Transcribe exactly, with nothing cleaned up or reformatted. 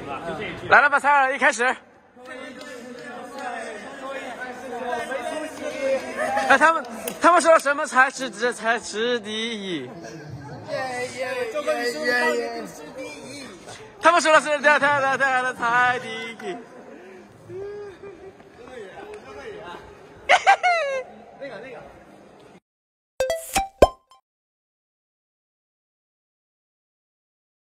来了吧，彩儿，一开始。哎，他们他们说什么才是这才是第一？他们说的是他他他他才第一。